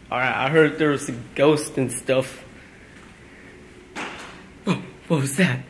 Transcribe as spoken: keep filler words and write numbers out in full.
Alright, I heard there was a ghost and stuff. Oh, what was that?